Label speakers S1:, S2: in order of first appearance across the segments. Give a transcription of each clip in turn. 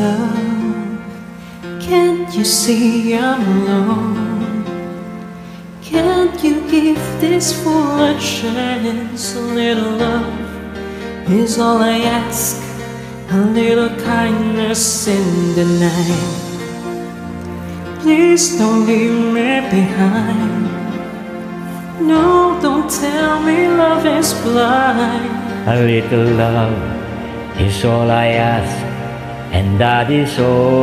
S1: love, can't you see I'm alone? Can't you give this fool a chance? A little love is all I ask, a little kindness in the night. Please don't leave me behind. No, don't tell me love is blind.
S2: A little love is all I ask, and that is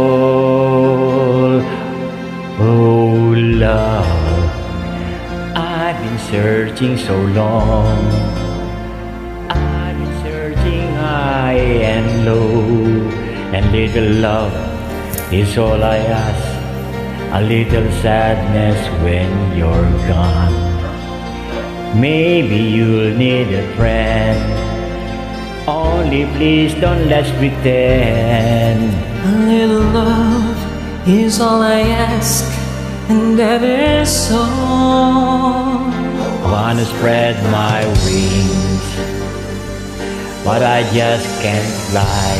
S2: all. Oh love, I've been searching so long. I've been searching high and low, and little love is all I ask. A little sadness when you're gone. Maybe you'll need a friend. Only please don't let's pretend.
S1: A little love is all I ask, and that is all.
S2: I wanna spread my wings, but I just can't fly.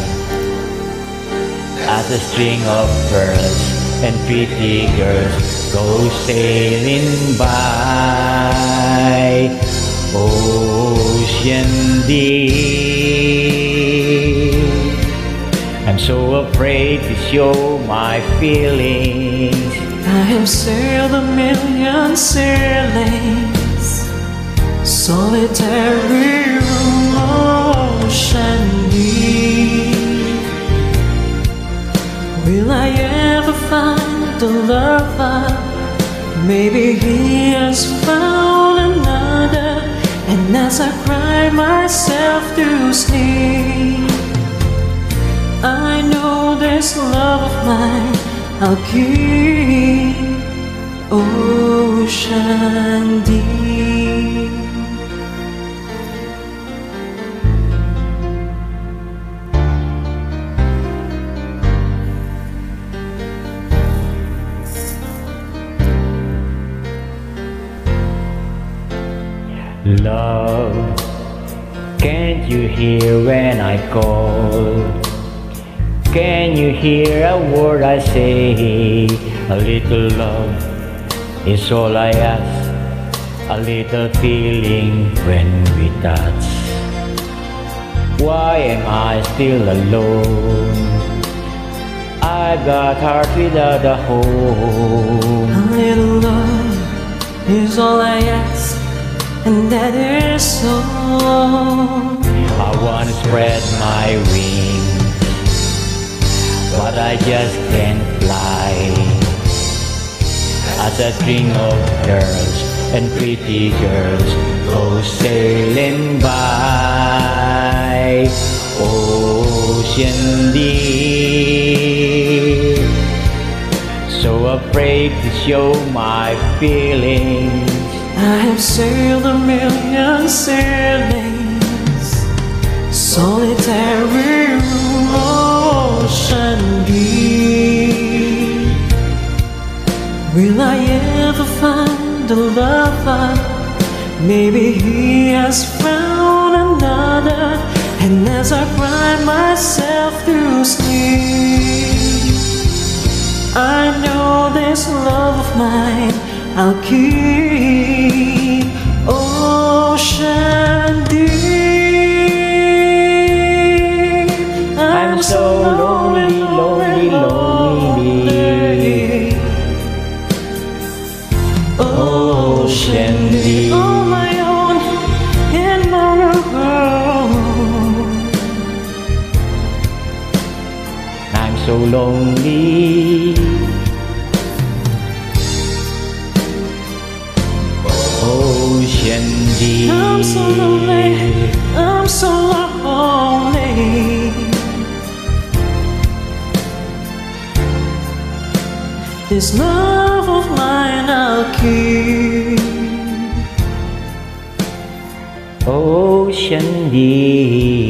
S2: As a string of pearls and pretty girls go sailing by, ocean deep. I'm so afraid to show my feelings.
S1: I have sailed a million sailings, solitary ocean deep. Will I ever find a lover? Maybe he has found another. And as I cry myself to sleep, I know this love of mine I'll keep ocean deep.
S2: Love, can't you hear when I call? Can you hear a word I say? A little love is all I ask, a little feeling when we touch. Why am I still alone? I've got heart without a home.
S1: A little love is all I ask, and that is all.
S2: I wanna spread my wings, but I just can't fly. As a string of girls and pretty girls go sailing by, ocean deep. So afraid to show my feelings.
S1: I have sailed a million sailings, solitary ocean deep. Will I ever find a lover? Maybe he has found another. And as I cry myself to sleep, I know this love of mine I'll keep ocean deep.
S2: I'm so lonely, lonely, lonely. Ocean deep.
S1: On my own, in my room.
S2: I'm so lonely. Ocean deep.
S1: I'm so lonely, I'm so lonely. This love of mine I'll keep
S2: Ocean deep.